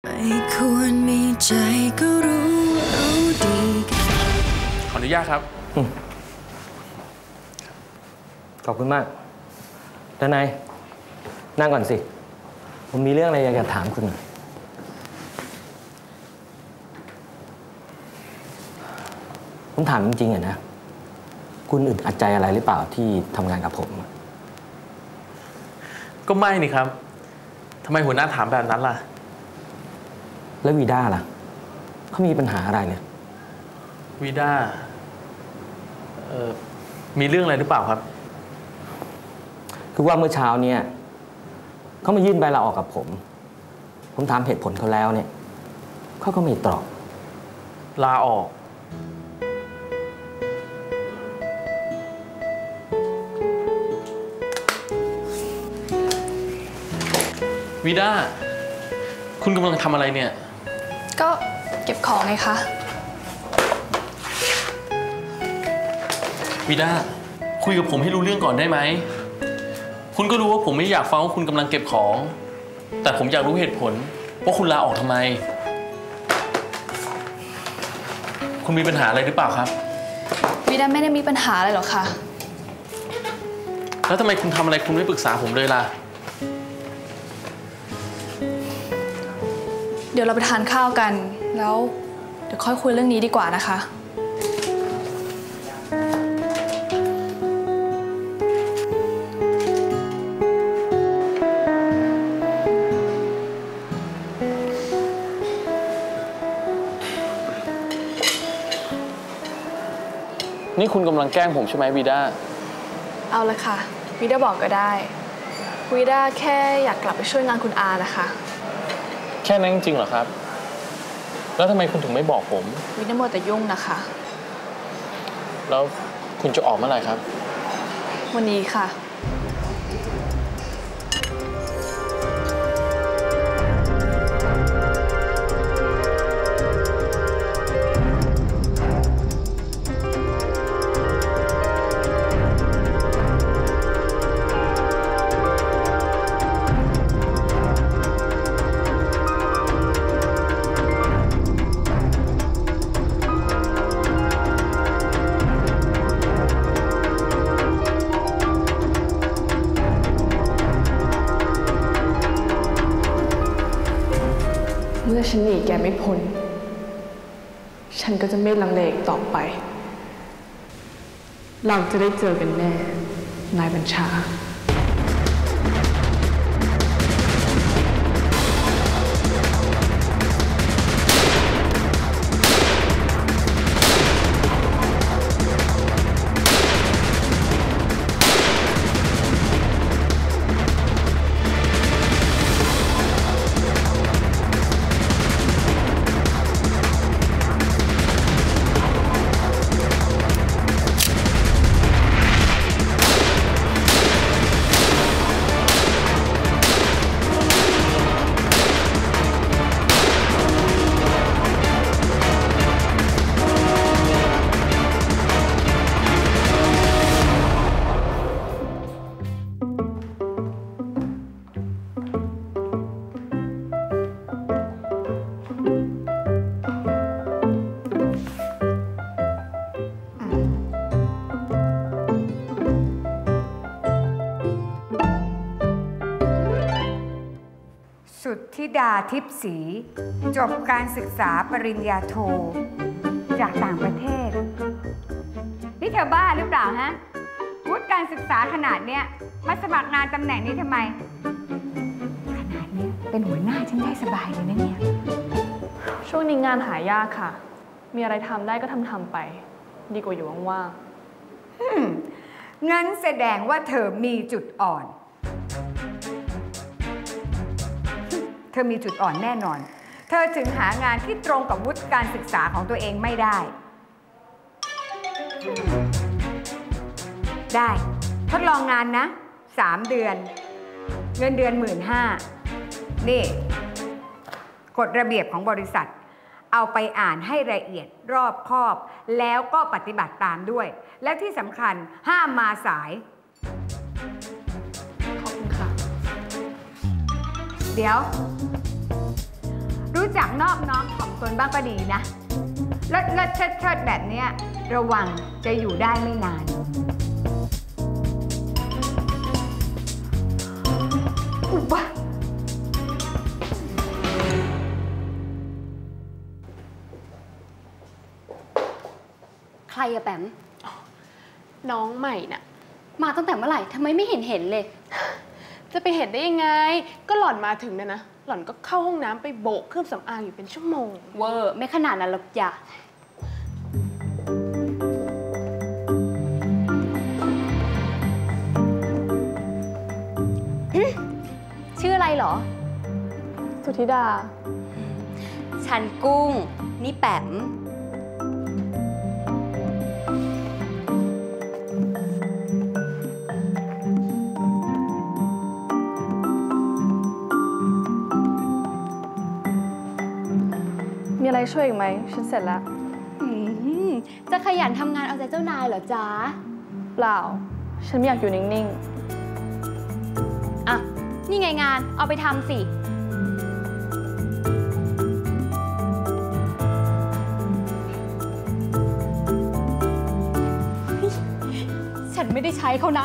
ไม่ควรมีใจก็รู้ดีขออนุญาตครับขอบคุณมากด้านในนั่งก่อนสิผมมีเรื่องอะไรอยากจะถามคุณผมถามจริงๆนะคุณอึดอัดใจอะไรหรือเปล่าที่ทำงานกับผมก็ไม่นี่ครับทำไมหัวหน้าถามแบบนั้นล่ะแล้ววีด้าล่ะเขามีปัญหาอะไรเนี่ยวีด้ามีเรื่องอะไรหรือเปล่าครับคือว่าเมื่อเช้าเนี่ยเขามายื่นใบลาออกกับผมถามเหตุผลเขาแล้วเนี่ยเขาก็ไม่ตอบลาออกวีด้าคุณกำลังทำอะไรเนี่ยก็เก็บของไงคะวีด้าคุยกับผมให้รู้เรื่องก่อนได้ไหมคุณก็รู้ว่าผมไม่อยากฟังว่าคุณกำลังเก็บของแต่ผมอยากรู้เหตุผลว่าคุณลาออกทำไมคุณมีปัญหาอะไรหรือเปล่าครับวีด้าไม่ได้มีปัญหาอะไรหรอกค่ะแล้วทำไมคุณทำอะไรคุณไม่ปรึกษาผมเลยล่ะเดี๋ยวเราไปทานข้าวกันแล้วเดี๋ยวค่อยคุยเรื่องนี้ดีกว่านะคะนี่คุณกำลังแกล้งผมใช่ไหมวีด้าเอาละค่ะวีด้าบอกก็ได้วีด้าแค่อยากกลับไปช่วยงานคุณอานะคะแค่นั้นจริงเหรอครับแล้วทำไมคุณถึงไม่บอกผมวีด้ามัวแต่ยุ่งนะคะแล้วคุณจะออกเมื่อไหร่ครับวันนี้ค่ะเมื่อฉันหนีแกไม่พ้นฉันก็จะไม่ลังเลต่อไปเราจะได้เจอกันแน่นายบัญชาสุทธิดาทิพย์ศรีจบการศึกษาปริญญาโทจากต่างประเทศนี่เธอบ้าหรือเปล่าฮะวุฒิการศึกษาขนาดเนี้ยมาสมัครงานตำแหน่งนี้ทำไมขนาดนี้เป็นหัวหน้าฉันได้สบายเลยนะเนี่ยช่วงนี้งานหายากค่ะมีอะไรทำได้ก็ทำไปดีกว่าอยู่ว่างๆงั้นแสดงว่าเธอมีจุดอ่อนเธอมีจุดอ่อนแน่นอนเธอถึงหางานที่ตรงกับวุฒิการศึกษาของตัวเองไม่ได้ทดลองงานนะ3 เดือนเงินเดือน 15,000นี่กฎระเบียบของบริษัทเอาไปอ่านให้ละเอียดรอบคอบแล้วก็ปฏิบัติตามด้วยและที่สำคัญห้ามมาสายขอบคุณค่ะเดี๋ยวรู้จักนอบน้อมถ่อมตนบ้างก็ดีนะเลิศเชิดแบบเนี้ยระวังจะอยู่ได้ไม่นานอุบะใครอะแปมน้องใหม่น่ะมาตั้งแต่เมื่อไหร่ทำไมไม่เห็นเลยจะไปเห็นได้ยังไงก็หล่อนมาถึงเนี่ยนะหล่อนก็เข้าห้องน้ำไปโบกเครื่องสำอางอยู่เป็นชั่วโมงเวอร์ไม่ขนาดนั้นหรอกจ้ะชื่ออะไรเหรอสุธิดาฉันกุ้งนี่แปมมีอะไรช่วยอีกไหมฉันเสร็จแล้วจะขยันทำงานเอาใจเจ้านายเหรอจ๊ะเปล่าฉันไม่อยากอยู่นิ่งๆอ่ะนี่ไงงานเอาไปทำสิฉันไม่ได้ใช้เขานะ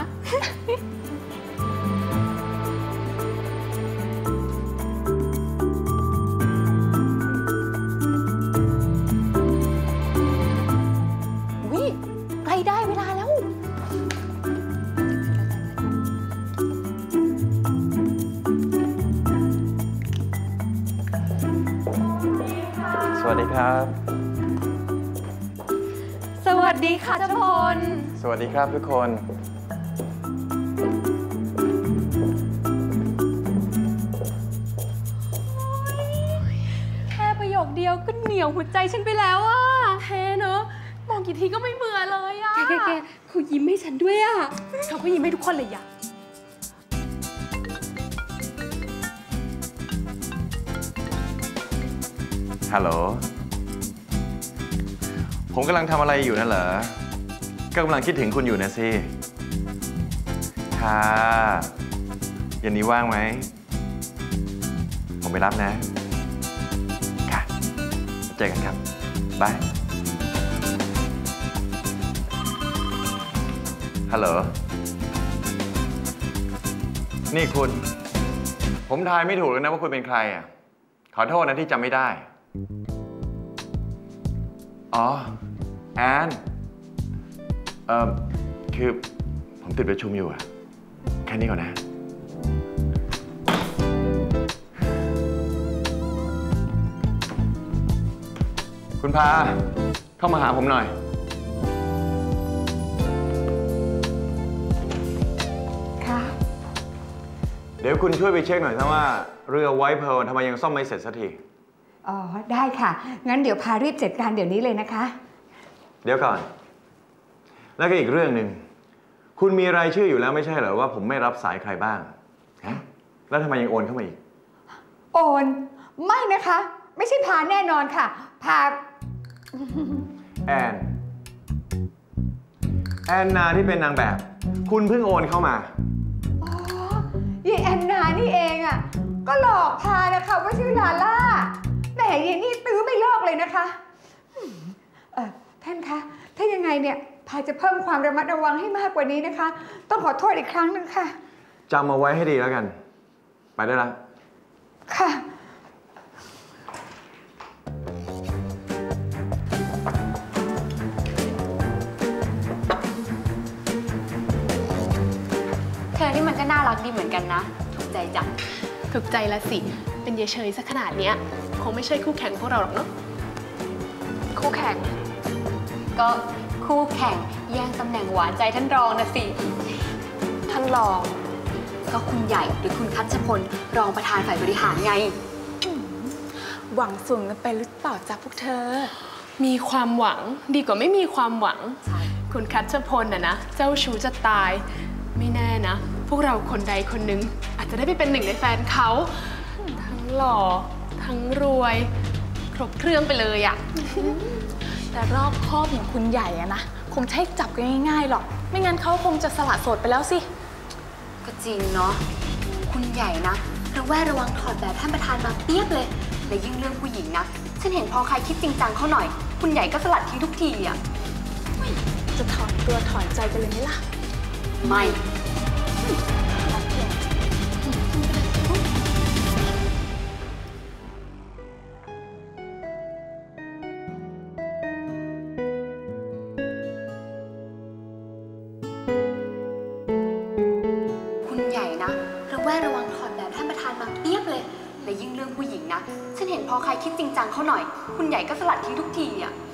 ได้เวลาแล้วสวัสดีครับสวัสดีค่ะเจ้าพลสวัสดีครับทุกคนแค่ประโยคเดียวก็เหนียวหัวใจฉันไปแล้วอ่ะเท่เนอะมองกี่ทีก็ไม่เบื่อเลยอะแกเขายิ้มให้ฉันด้วยอะเขาก็ยิ้มให้ทุกคนเลยอะฮัลโหลผมกำลังทำอะไรอยู่นั่นเหรอก็กำลังคิดถึงคุณอยู่นะสิค่ะเย็นนี้ว่างไหมผมไปรับนะค่ะเจอกันครับบายฮัลโหลนี่คุณผมทายไม่ถูกเลยนะว่าคุณเป็นใครอ่ะขอโทษนะที่จำไม่ได้อ๋อแอนคือผมติดประชุมอยู่อะแค่นี้ก่อนนะคุณพาเข้ามาหาผมหน่อยเดี๋ยวคุณช่วยไปเช็คหน่อยนะว่าเรือไวท์เพร์ลทำไมยังซ่อมไม่เสร็จสักทีอ๋อได้ค่ะงั้นเดี๋ยวพารีบจัดการเดี๋ยวนี้เลยนะคะเดี๋ยวก่อนแล้วก็อีกเรื่องหนึ่งคุณมีรายชื่ออยู่แล้วไม่ใช่เหรอว่าผมไม่รับสายใครบ้างฮะแล้วทำไมยังโอนเข้ามาอีกโอนไม่นะคะไม่ใช่พาแน่นอนค่ะพาแอนนาที่เป็นนางแบบคุณเพิ่งโอนเข้ามายายแอนนานี่เองอ่ะก็หลอกพานะคะว่าชื่อลาล่าแต่ยายนี่ตื้อไม่ลอกเลยนะคะท่านคะถ้ายังไงเนี่ยพาจะเพิ่มความระมัดระวังให้มากกว่านี้นะคะต้องขอโทษอีกครั้งหนึ่งค่ะจำเอาไว้ให้ดีแล้วกันไปได้แล้วค่ะเธอนี่มันก็น่ารักดีเหมือนกันนะถูกใจจังถูกใจละสิเป็นเยเฉยซะขนาดเนี้ยคงไม่ใช่คู่แข่งพวกเราหรอกเนาะคู่แข่งก็คู่แข่งแย่งตำแหน่งหวานใจท่านรองนะสิท่านรองก็คุณใหญ่หรือคุณคัชพลรองประธานฝ่ายบริหารไงหวังสูงกันไปหรือเปล่าจ๊ะพวกเธอมีความหวังดีกว่าไม่มีความหวังคุณคัชพลนะเจ้าชู้จะตายไม่แน่นะพวกเราคนใดคนหนึ่งอาจจะได้ไปเป็นหนึ่งในแฟนเขาทั้งหล่อทั้งรวยครบเครื่องไปเลยอะแต่รอบคอบอย่างคุณใหญ่อะนะคงใช้จับกันง่ายๆหรอกไม่งั้นเขาคงจะสละโสดไปแล้วสิก็จริงเนาะคุณใหญ่นะระแวดระวังถอดแบบท่านประธานมาเปียบเลยแและยิ่งเรื่องผู้หญิงนะฉันเห็นพอใครคิดจริงจังเขาหน่อยคุณใหญ่ก็สลัดทิ้งทุกทีอ่ะจะถอนตัวถอนใจกันเลยไหมล่ะไม่ คุณใหญ่นะระวังถอดแบบท่านประธานมาเทียบเลยและยิ่งเรื่องผู้หญิงนะฉันเห็นพอใครคิดจริงจังเขาหน่อยคุณใหญ่ก็สลัดทิ้งทุกทีอ่ะ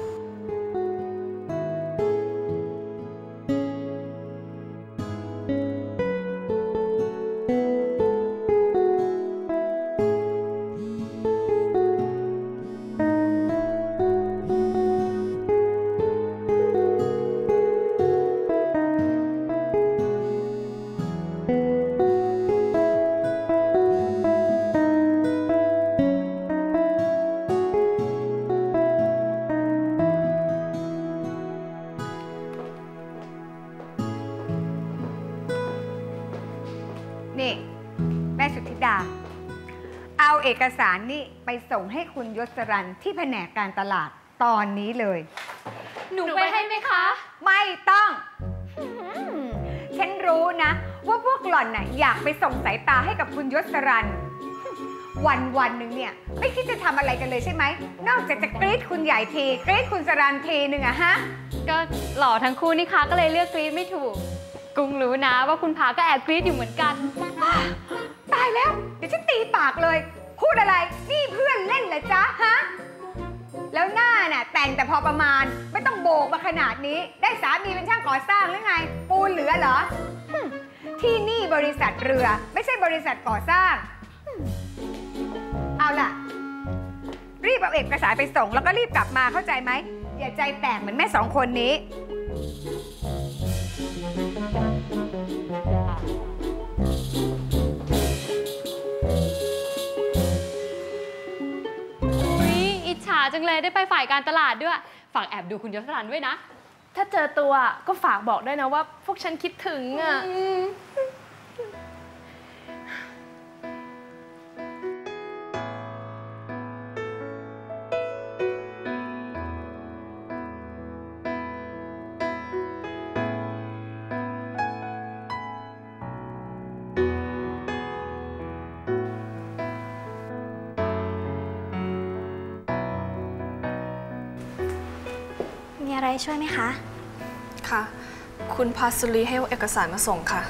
นี่แม่สุทธิดาเอาเอกสารนี่ไปส่งให้คุณยศรันที่แผนกการตลาดตอนนี้เลยหนูไปให้ไหมคะไม่ต้องฉันรู้นะว่าพวกหล่อนน่ะอยากไปส่งสายตาให้กับคุณยศรันวันหนึ่งเนี่ยไม่คิดจะทำอะไรกันเลยใช่ไหมนอกจากจะกรี๊ดคุณใหญ่ทีกรี๊ดคุณสรันทีนึงอะฮะก็หล่อทั้งคู่นี่คะก็เลยเลือกกรี๊ดไม่ถูกกุ้งรู้นะว่าคุณพาก็แอบกรี๊ดอยู่เหมือนกันตายแล้วเดี๋ยวฉันตีปากเลยพูดอะไรนี่เพื่อนเล่นเหรอจ๊ะฮะแล้วหน้าน่ะแต่งแต่พอประมาณไม่ต้องโบกมาขนาดนี้ได้สามีเป็นช่างก่อสร้างหรือไงปูนเหลือเหรอที่นี่บริษัทเรือไม่ใช่บริษัทก่อสร้างเอาล่ะรีบเอาเอกสารไปส่งแล้วก็รีบกลับมาเข้าใจไหมอย่าใจแตกเหมือนแม่สองคนนี้อิจฉาจังเลยได้ไปฝ่ายการตลาดด้วยฝากแอบดูคุณยศรันด้วยนะถ้าเจอตัวก็ฝากบอกด้วยนะว่าพวกฉันคิดถึงอ่ะมีอะไรช่วยไหมคะค่ะคุณพาสุรีให้เอกสารมาส่งค่ะ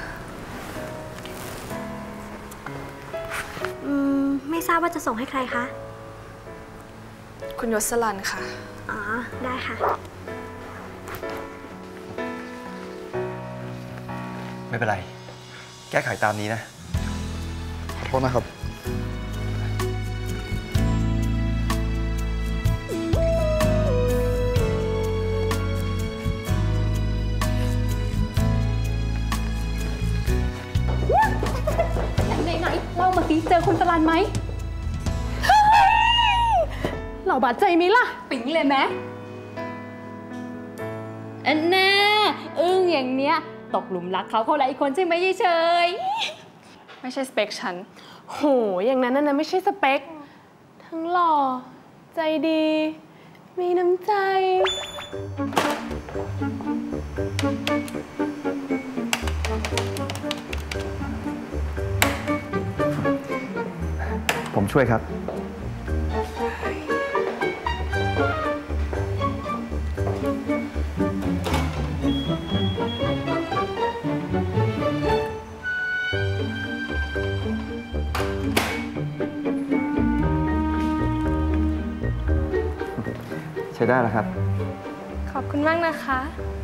ไม่ทราบว่าจะส่งให้ใครคะคุณยศรันค่ะอ๋อได้ค่ะไม่เป็นไรแก้ไขตามนี้นะขอโทษนะครับเล่ามาสิเจอคุณสรันไหมเราบาดใจมั้ยล่ะปิ๊งเลยไหมอันแน่อึ้งอย่างเนี้ยตกหลุมรักเขาแล้วอีกคนใช่ไหมยายเฉยไม่ใช่สเปคฉันโหอย่างนั้นนะไม่ใช่สเปคทั้งหล่อใจดีมีน้ำใจผมช่วยครับใช้ได้แล้วครับขอบคุณมากนะคะ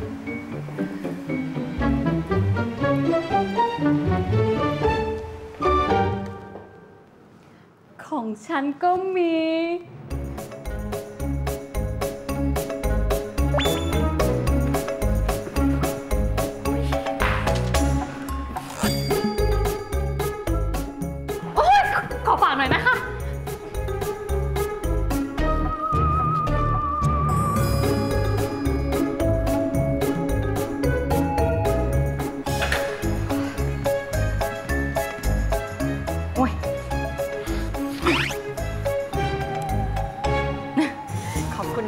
ของฉันก็มีโอ๊ยขอฝากหน่อยนะคะ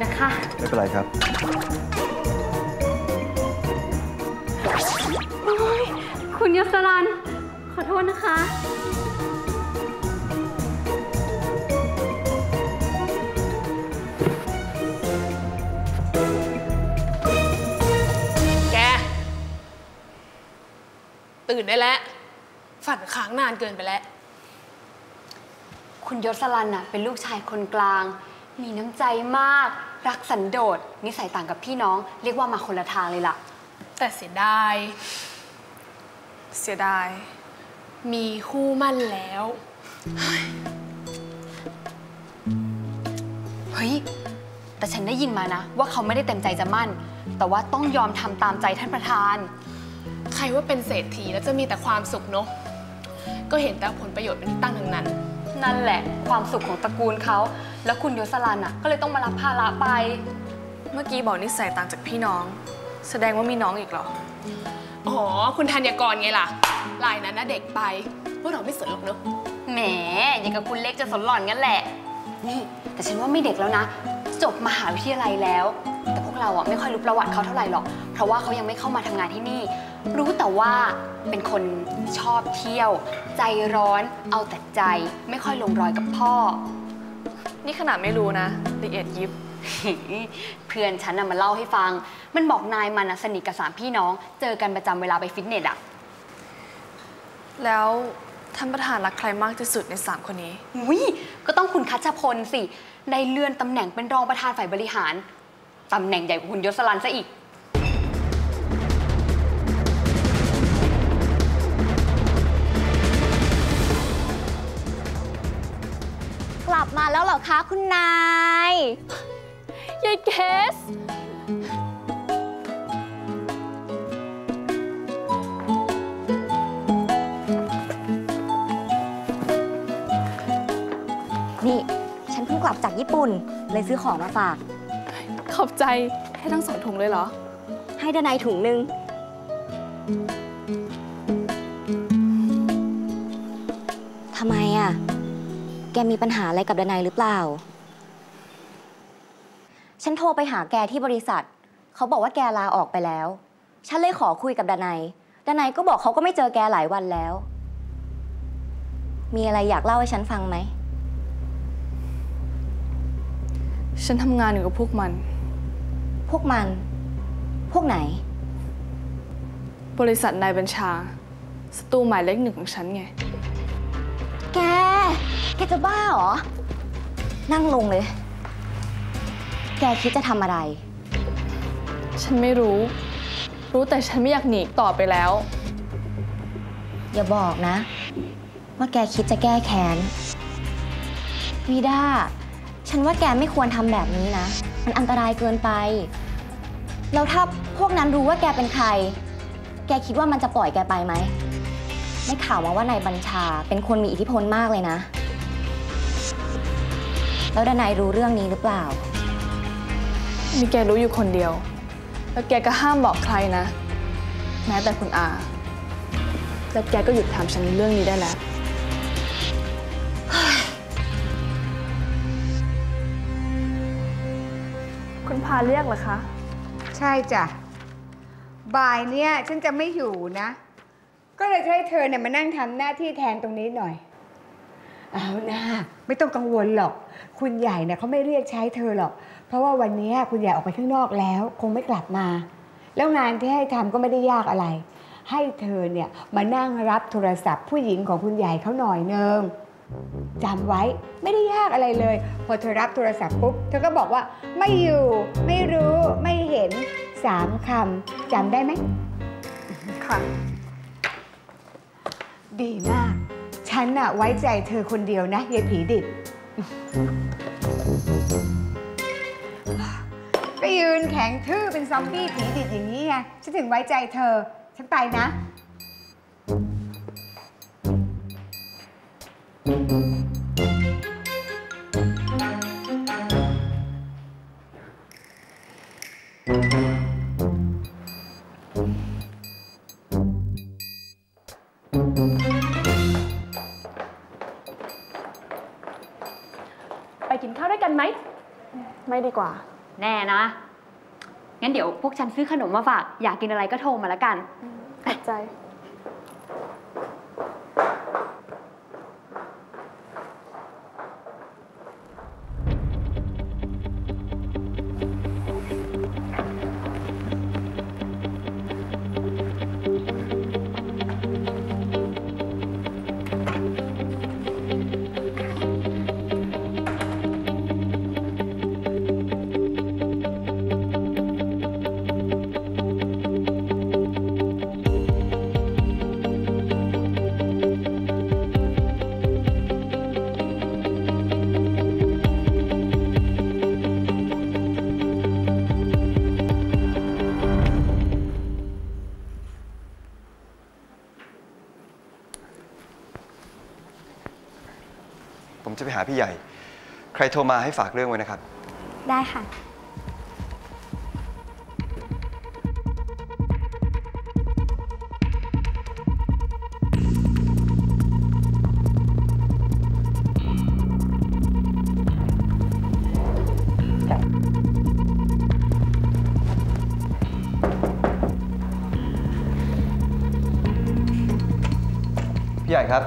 นะคะไม่เป็นไรครับคุณยศรันขอโทษนะคะแก ตื่นได้แล้ว ฝันค้างนานเกินไปแล้วคุณยศรันน่ะเป็นลูกชายคนกลาง มีน้ำใจมาก รักสันโดษ นิสัยต่างกับพี่น้อง เรียกว่ามาคนละทางเลยล่ะแต่เสียดาย มีคู่มั่นแล้วเฮ้ย แต่ฉันได้ยินมานะ ว่าเขาไม่ได้เต็มใจจะมั่น แต่ว่าต้องยอมทำตามใจท่านประธานใครว่าเป็นเศรษฐีแล้วจะมีแต่ความสุขเนอะก็เห็นแต่ผลประโยชน์เป็นที่ตั้งทั้งนั้นนั่นแหละความสุขของตระกูลเขา แล้วคุณยศรันน่ะก็เลยต้องมารับภาระไปเมื่อกี้บอกนิสัยต่างจากพี่น้อง แสดงว่ามีน้องอีกเหรออ๋อ คุณธัญกรไงล่ะลายนั้นน่ะเด็กไป พวกเราไม่สนหรอกเนอะแหมอย่างกับคุณเล็กจะสนหล่อนงั้นแหละ นี่แต่ฉันว่าไม่เด็กแล้วนะ จบมหาวิทยาลัยแล้ว แต่พวกเราอ่ะไม่ค่อยรู้ประวัติเขาเท่าไหร่หรอก เพราะว่าเขายังไม่เข้ามาทำงานที่นี่ รู้แต่ว่าเป็นคนชอบเที่ยว ใจร้อน เอาแต่ใจ ไม่ค่อยลงรอยกับพ่อนี่ขนาดไม่รู้นะละเอียดยิบเพื่อนฉันน่ะมาเล่าให้ฟัง มันบอกนายมันสนิทกับ3 พี่น้อง เจอกันประจำเวลาไปฟิตเนสอ่ะแล้วท่านประธานรักใครมากที่สุดใน3 คนนี้อุ้ยก็ต้องคุณคัชพลสิ ได้เลื่อนตำแหน่งเป็นรองประธานฝ่ายบริหาร ตำแหน่งใหญ่กว่าคุณยศรันซะอีกกลับมาแล้วเหรอคะคุณนายยายเกสนี่ฉันเพิ่งกลับจากญี่ปุ่นเลยซื้อของมาฝากขอบใจให้ทั้ง2 ถุงเลยเหรอให้ดนัยถุงนึงทำไมอ่ะแกมีปัญหาอะไรกับดนัยหรือเปล่าฉันโทรไปหาแกที่บริษัทเขาบอกว่าแกลาออกไปแล้วฉันเลยขอคุยกับดนัยก็บอกเขาก็ไม่เจอแกหลายวันแล้ว มีอะไรอยากเล่าให้ฉันฟังไหมฉันทำงานอยู่กับพวกมันพวกไหนบริษัทนายบัญชาศัตรูหมายเลข 1ของฉันไงแกจะบ้าเหรอนั่งลงเลยแกคิดจะทำอะไรฉันไม่รู้แต่ฉันไม่อยากหนีต่อไปแล้วอย่าบอกนะว่าแกคิดจะแก้แค้นวีด้าฉันว่าแกไม่ควรทำแบบนี้นะมันอันตรายเกินไปแล้วถ้าพวกนั้นรู้ว่าแกเป็นใครแกคิดว่ามันจะปล่อยแกไปไหมได้ข่าวมาว่านายบัญชาเป็นคนมีอิทธิพลมากเลยนะแล้วดนัยรู้เรื่องนี้หรือเปล่ามีแกรู้อยู่คนเดียวแล้วแกก็ห้ามบอกใครนะแม้แต่คุณอาแล้วแกก็หยุดถามฉันเรื่องนี้ได้แล้วคุณพาเรียกเหรอคะใช่จ้ะบ่ายเนี้ยฉันจะไม่อยู่นะก็เลยจะให้เธอเนี่ยมานั่งทำหน้าที่แทนตรงนี้หน่อยเอานะไม่ต้องกังวลหรอกคุณใหญ่เนี่ยเขาไม่เรียกใช้เธอหรอกเพราะว่าวันนี้คุณใหญ่ออกไปข้างนอกแล้วคงไม่กลับมาแล้วงานที่ให้ทำก็ไม่ได้ยากอะไรให้เธอเนี่ยมานั่งรับโทรศัพท์ผู้หญิงของคุณใหญ่เขาหน่อยนึงจำไว้ไม่ได้ยากอะไรเลยพอเธอรับโทรศัพท์ปุ๊บเธอก็บอกว่าไม่อยู่ไม่รู้ไม่เห็น3 คำจำได้ไหมค่ะดีมากฉันน่ะไว้ใจเธอคนเดียวนะยายผีดิบก็ยืนแข็งทื่อเป็นซอมบี้ผีดิบอย่างนี้ไงฉันถึงไว้ใจเธอฉันไปนะไปกินข้าวด้วยกันไหมไม่ดีกว่าแน่นะ งั้นเดี๋ยวพวกฉันซื้อขนมมาฝาก อยากกินอะไรก็โทรมาแล้วกันขอบใจผมจะไปหาพี่ใหญ่ ใครโทรมาให้ฝากเรื่องไว้นะครับได้ค่ะพี่ใหญ่ครับ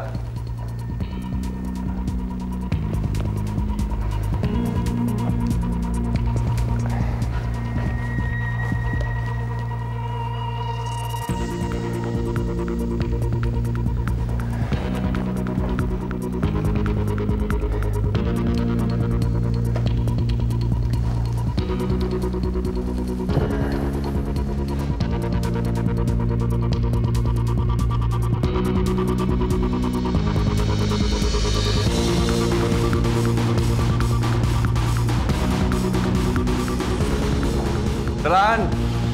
ดาราน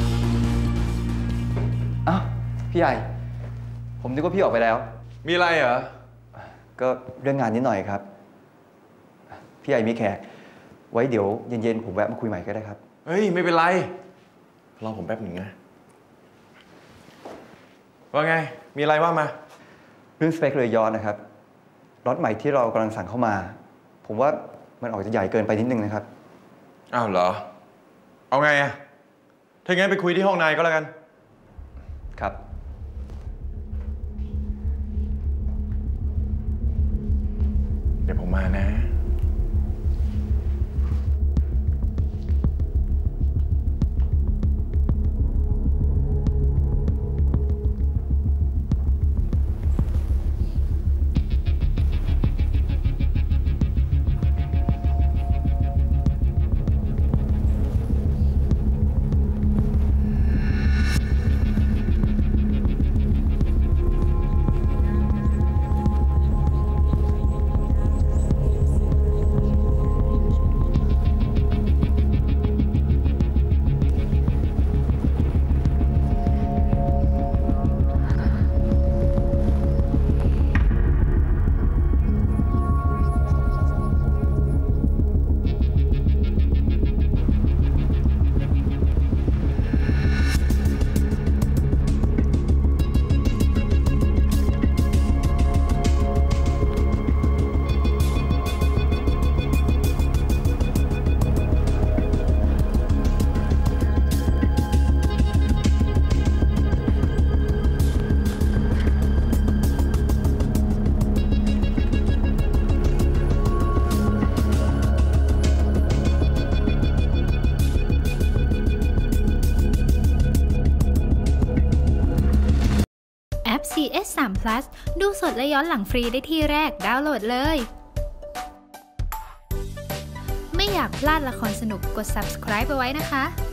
อ้าวพี่ใหญ่ ผมนึกว่าพี่ออกไปแล้วมีอะไรเหรอก็เรื่องงานนิดหน่อยครับ พี่ใหญ่มีแขก ไว้เดี๋ยวเย็นๆผมแวะมาคุยใหม่ก็ได้ครับเฮ้ย ไม่เป็นไร รอผมแป๊บหนึ่งนะ ว่าไง มีอะไรว่ามาเรื่องสเปคเรือยอชต์นะครับรถใหม่ที่เรากำลังสั่งเข้ามา ผมว่ามันออกจะใหญ่เกินไปนิดนึงนะครับอ้าวเหรอ เอาไงอะถ้างั้นไปคุยที่ห้องนายก็แล้วกันครับเดี๋ยวผมมานะ CS3 Plus ดูสดและย้อนหลังฟรีได้ที่แรกดาวน์โหลดเลย ไม่อยากพลาดละครสนุกกด subscribe ไปไว้นะคะ